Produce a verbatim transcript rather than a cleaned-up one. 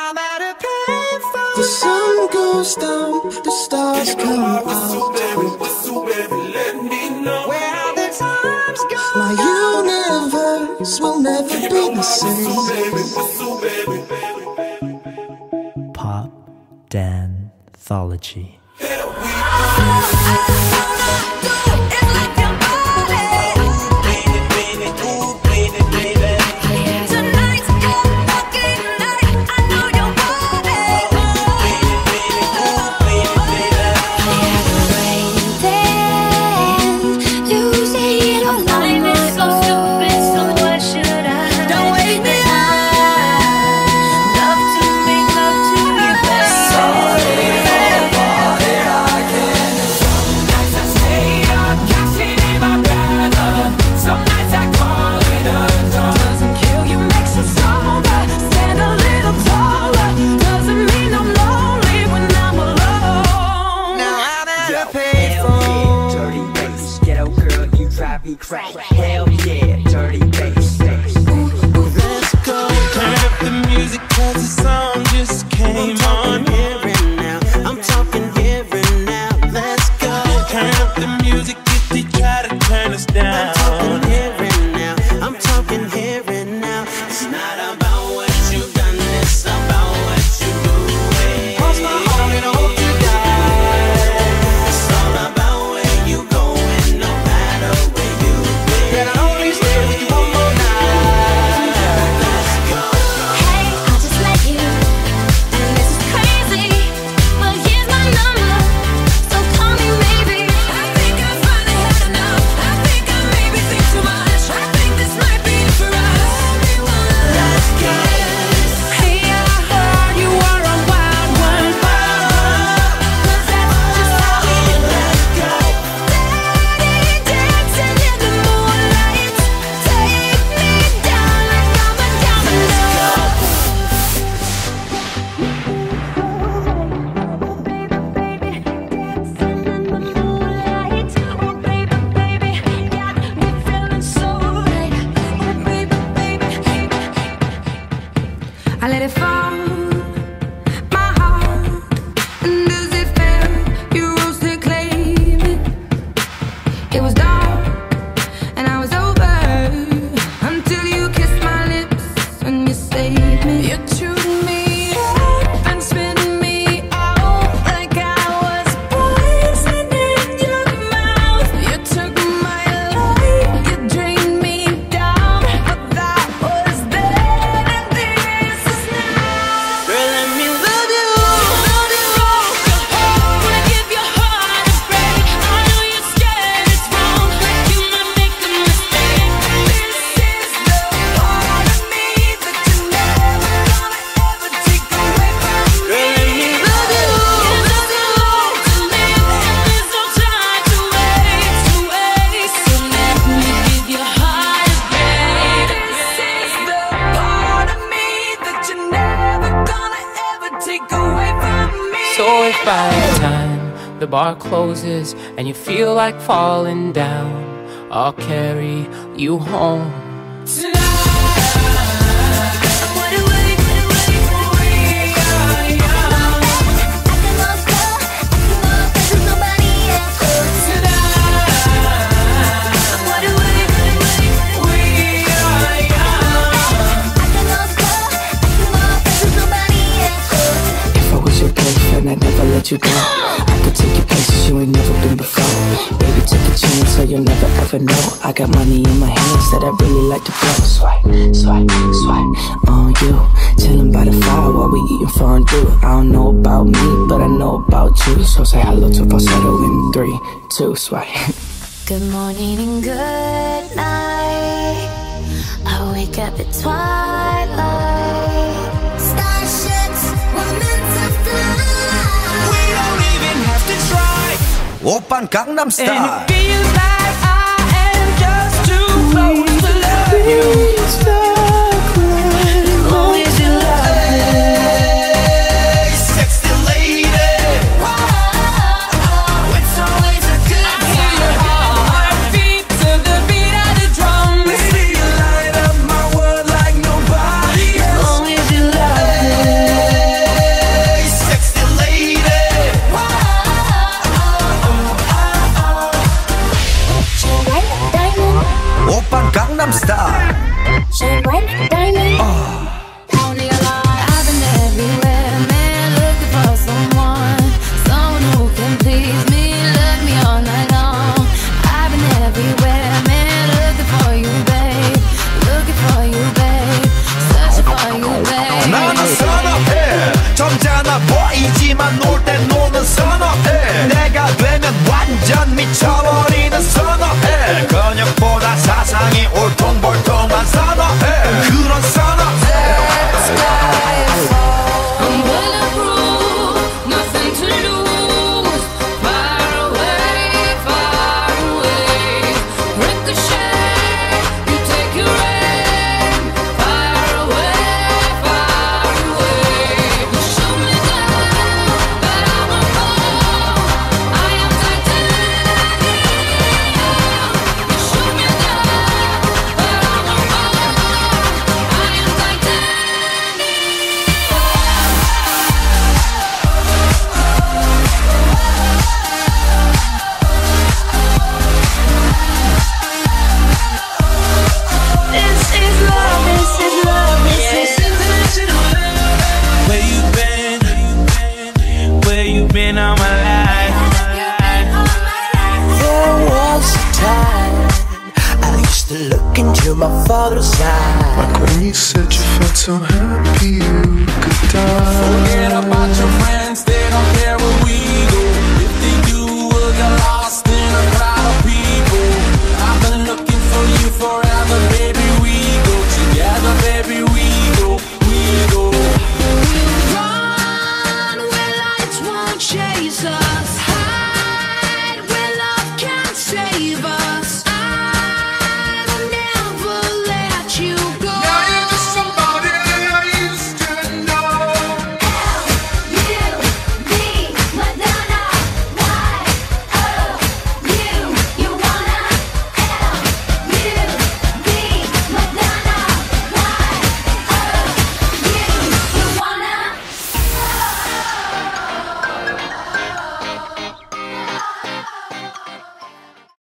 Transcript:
I'm at a payphone. The sun goes down, the stars come out. Let me know where the time's gone. My universe will never be the same. Pop Danthology. Crack. Hell yeah, dirty bass. Let's go. Turn up the music cause the song just came on. Here and now, I'm talking here and now. Let's go. Turn up the music if they try to turn us down. I'm talking here and now, I'm talking here and now. It's not about what you've done, it's about what you do. Cross my heart and I hope you die. It's all about where you going, no matter where you been. That I only stay with you one more night. Let's go. Hey, I just met you, and this is crazy, but here's my number, so call me maybe. I think I finally had enough. I think I maybe think too much. I think this might be for us. Let's go. Hey, I heard you were a wild one, 'cause that's just how we Let's go. steady dancing in the moonlight. Take me down like I'm a domino. Baby, baby, dancing in the moonlight. Oh, baby, baby, got me feeling so right. Oh, baby, baby. I let it fall, my heart, and as it fell, you rose to claim it. It was dark, and I was over, until you kissed my lips and you saved me. You chewed me up and spit me out like I was poison in your mouth. You took my life, you drained me down, but that was then and this is now. Girl, let me love you. Love you, wanna give your heart a break. I know you're scared it's wrong, but you might make a mistake. This is the part of me that you never gonna ever take away from me. Girl, let me love you. There's no long to live, and there's no time to waste, to waste. So let me give your heart a break. This is the part of me that you're never gonna ever take away from me. So if by the time the bar closes and you feel like falling down, I'll carry you home. What a way, what a way, we are young. I can love her, I can love her, there's nobody else. What a way, what a way, we are young. I can love her, I can love her, there's nobody else. If I was your boyfriend, I'd never let you go. I could take you places you ain't never been before. Baby, take a chance so you'll never ever know. I got money in my hands that I really like to blow. Swipe, swipe, swipe on you. Chilling by the fire while we eating fondue. I don't know about me, but I know about you. So say hello to falsetto in three, two, swipe. Good morning and good night. I wake up at twilight. Starships were meant to fly. We don't even have to try. Open Gangnam Style. And it feels like I am just too close to love you. Always you love me. Hey, sexy lady. Oh, it's always a good time. Heartbeat to the beat of the drum. Baby, you light up my world like nobody else. Always you love me. 선어해 점잖아 보이지만 놀 땐 노는 선어해 내가 되면 완전 미쳐버리는 선어해 근육보다 사상이 울퉁불퉁한 선어해 그런 선어해 I'm bulletproof, nothing to lose. Far away, far away. Ricochet, you take your aim. Far away, far away. You shoot me down, but I won't fall. I am titanium. You shoot me down, but I won't fall. I am titanium. This is love, this is love, this is international love. Where you been? Where you been all my life? There was a time I used to look into my father's eyes. Like when you said you felt so happy you